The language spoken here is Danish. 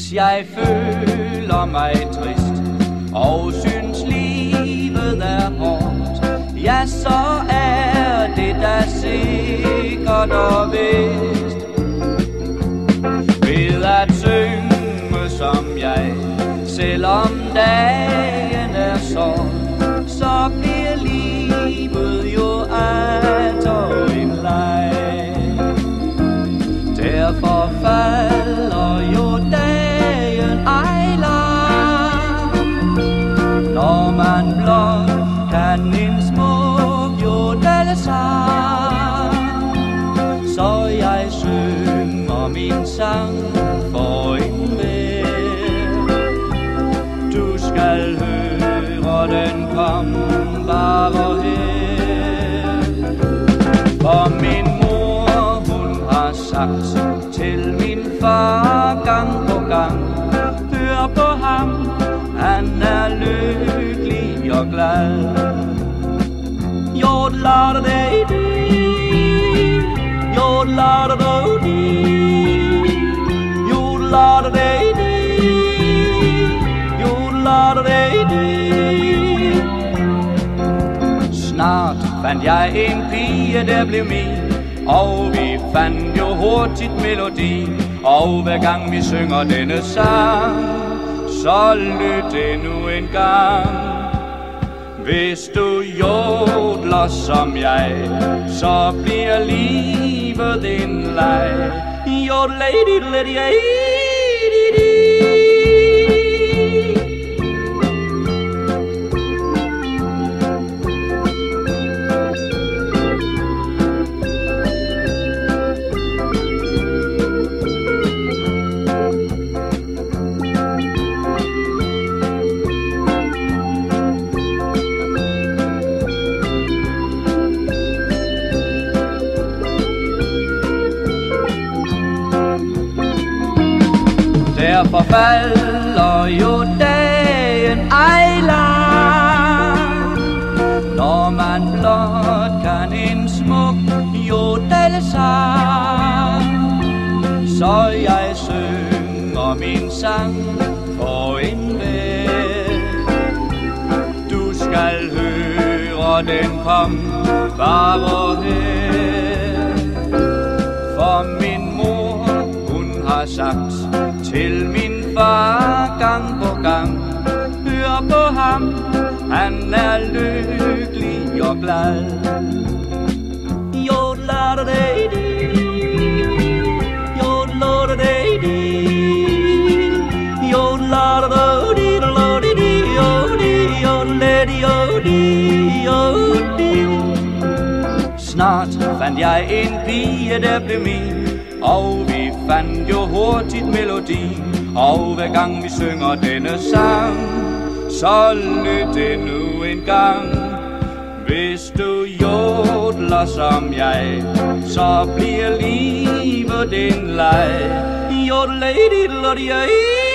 Hvis jeg føler mig trist og synes livet er hårdt, ja, så er det da sikkert og vist ved at synge som jeg. Selvom dagen er så bliver livet jo atter en leg. Derfor falder jo dagen ej lang, når man blot kan en smuk jodelsang. Så jeg synger min sang for en ven. Du skal høre den, kom bare her. For min mor, hun har sagt til min far gang på gang, hør på ham, han er lykkelig og glad. Jodladadadi, jodladadadi, jodladadadi, jodladadadi. Snart fandt jeg en pige, der blev min, og vi fandt jo hurtigt melodi. Og hver gang vi synger denne sang, så lyt endnu en gang. Hvis du jodler som jeg, så bliver livet en leg. Jodladadadi. Derfor falder jo dagen ej lang, når man blot kan en smuk jodelsang. Så jeg synger min sang for en ven. Du skal høre den, kom bare her. For min mor, hun har sagt til min far gang på gang, hør på ham, han er lykkelig og glad. Jodladadadi, jodladadadi, jodladadadi, jodladadadi. Snart fandt jeg en pige, der blev min, og vi fandt jo hurtigt melodi. Og hver gang vi synger denne sang, så lyt endnu en gang. Hvis du jodler som jeg, så bliver livet en leg. Jodladadadi.